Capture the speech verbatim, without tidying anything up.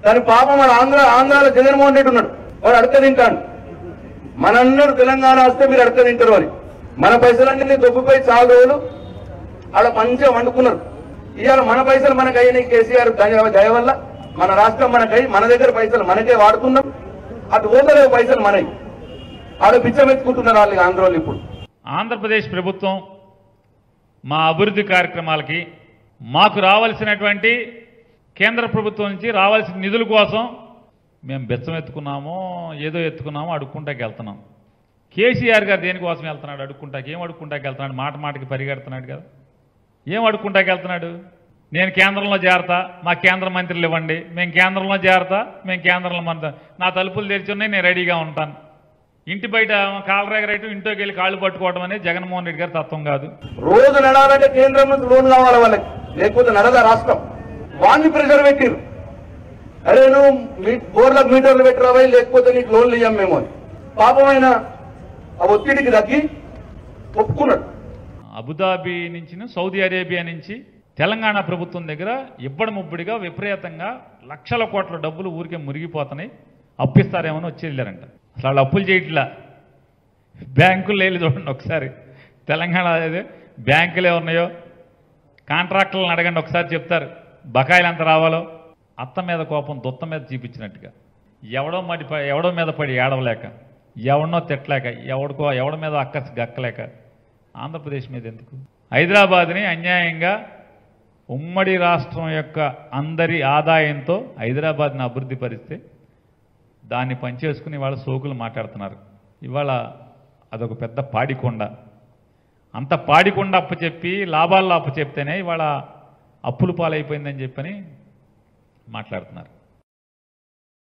దాని పాపం మన ఆంధ్ర ఆంధ్రాలో జగన్మోహన్ రెడ్డి ఉన్నాడు, వాడు అడక తింటాడు. మనందరూ తెలంగాణ వస్తే మీరు అడక తింటారు అని మన పైసలన్నీ దొబ్బిపోయి చాలా రోజులు ఆడ మంచిగా వండుకున్నారు. ఇవాళ మన పైసలు మనకు అయినాయి కేసీఆర్ దయ వల్ల, మన రాష్ట్రం మనకై మన దగ్గర పైసలు మనకే వాడుతున్నాం. అటు పోతలేవు పైసలు మనవి, ఆడ పిచ్చమెత్తుకుంటున్నారు వాళ్ళు ఆంధ్రోళ్ళు. ఇప్పుడు ఆంధ్రప్రదేశ్ ప్రభుత్వం మా అభివృద్ధి కార్యక్రమాలకి మాకు రావాల్సినటువంటి కేంద్ర ప్రభుత్వం నుంచి రావాల్సిన నిధుల కోసం మేము బెచ్చం ఎత్తుకున్నామో ఏదో ఎత్తుకున్నామో అడుక్కుంటాకి వెళ్తున్నాం. కేసీఆర్ గారు దేనికోసం వెళ్తున్నాడు? అడుక్కుంటాకి. ఏం అడుక్కుంటాకి వెళ్తున్నాడు? మాట మాటకి పరిగెడుతున్నాడు కదా. ఏం అడుక్కుంటాకి వెళ్తున్నాడు? నేను కేంద్రంలో చేరతా, మా కేంద్ర మంత్రులు ఇవ్వండి, మేము కేంద్రంలో చేరతా, మేము కేంద్రంలో మంత్రి, నా తలుపులు తెరిచి ఉన్నాయి, నేను రెడీగా ఉంటాను. ఇంటి బయట కాలరేగరేయటం, ఇంట్లోకి వెళ్ళి కాళ్ళు పట్టుకోవడం అనేది జగన్మోహన్ రెడ్డి గారి తత్వం కాదు. రోజు నడాలంటే కేంద్రం నుంచి లోన్ కావాలి వాళ్ళకి, లేకపోతే నడదా రాష్ట్రం. వాడిని ప్రెషర్ పెట్టిరు, అరే నువ్వు బోర్లకు మీటర్లు పెట్టరావా, లేకపోతే నీకు లోన్లు ఇయ్యాం మేము అని. పాపమైన ఆ ఒత్తిడికి తగ్గి ఒప్పుకున్నాడు. అబుదాబి నుంచి, సౌదీ అరేబియా నుంచి తెలంగాణ ప్రభుత్వం దగ్గర ఇబ్బడి ముబ్బడిగా విపరీతంగా లక్షల కోట్ల డబ్బులు ఊరికే మురిగిపోతున్నాయి, అప్పిస్తారేమని వచ్చి వెళ్ళారంట. అసలు వాళ్ళు అప్పులు చేయట్లా, బ్యాంకులు వెళ్ళి చూడండి ఒకసారి. తెలంగాణ అదే బ్యాంకులే ఉన్నాయో, కాంట్రాక్టర్లను అడగండి ఒకసారి చెప్తారు బకాయిలు ఎంత రావాలో. అత్త మీద కోపం దుత్త మీద చూపించినట్టుగా, ఎవడో మడి ఎవడో మీద పడి ఏడవలేక, ఎవడనో తిట్టలేక, ఎవడికో ఎవడి మీద అక్కసి గక్కలేక ఆంధ్రప్రదేశ్ మీద ఎందుకు? హైదరాబాద్ని అన్యాయంగా ఉమ్మడి రాష్ట్రం యొక్క అందరి ఆదాయంతో హైదరాబాద్ని అభివృద్ధి పరిస్తే దాన్ని పనిచేసుకుని వాళ్ళ సోకులు మాట్లాడుతున్నారు. ఇవాళ అదొక పెద్ద పాడికొండ. అంత పాడికొండ అప్పచెప్పి లాభాల్లో అప్పచెప్తేనే ఇవాళ అప్పులు పాలైపోయిందని చెప్పని మాట్లాడుతున్నారు.